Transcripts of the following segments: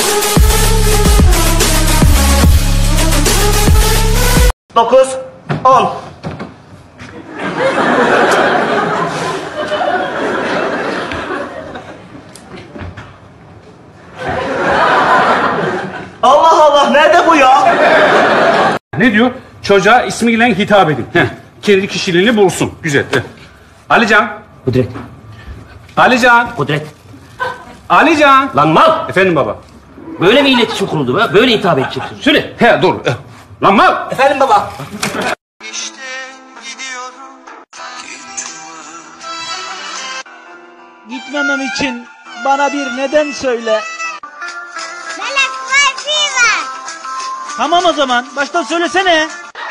Dokuz, 10. Allah Allah, nerede bu ya? Ne diyor? Çocuğa ismiyle hitap edin. Heh. Kendi kişiliğini bulsun. Güzel. Heh. Alican. Kudret. Alican. Kudret. Alican. Lan mal! Efendim baba. Böyle mi iletişim kuruldu be? Böyle hitap edeceksin. Söyle. He dur. Lan mal. Efendim baba. İşte gidiyorum. Gitmemem için bana bir neden söyle. Melek Wi-Fi var. Tamam o zaman. Baştan söylesene.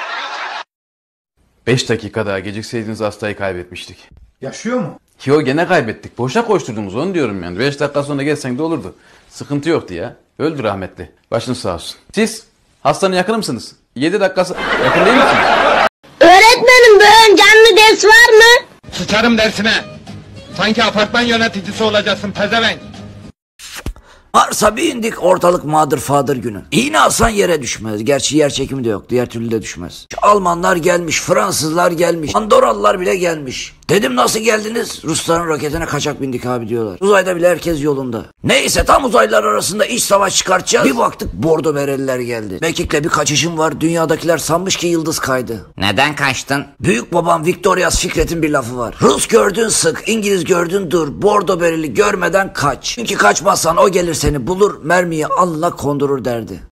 5 dakika daha gecikseydiniz hastayı kaybetmiştik. Yaşıyor mu? Yo gene kaybettik. Boşa koşturdunuz onu diyorum yani. 5 dakika sonra gelsen de olurdu. Sıkıntı yoktu ya. Öldü rahmetli. Başınız sağ olsun. Siz hastanın yakını mısınız? 7 dakikası yakın değil misiniz? Öğretmenim bugün canlı ders var mı? Sıçarım dersine. Sanki apartman yöneticisi olacaksın pezevenk. Mars'a bir indik, ortalık mağdur fadır günü. İğne alsan yere düşmez. Gerçi yer çekimi de yok. Diğer türlü de düşmez. Almanlar gelmiş, Fransızlar gelmiş, Andorralılar bile gelmiş. Dedim nasıl geldiniz? Rusların roketine kaçak bindik abi diyorlar. Uzayda bile herkes yolunda. Neyse tam uzaylılar arasında iç savaş çıkartacağız. Bir baktık bordo bereliler geldi. Mekik'le bir kaçışım var. Dünyadakiler sanmış ki yıldız kaydı. Neden kaçtın? Büyük babam Victoria's Fikret'in bir lafı var. Rus gördün sık, İngiliz gördün dur. Bordo bereli görmeden kaç. Çünkü kaçmazsan o gelir seni bulur, mermiyi alnına kondurur derdi.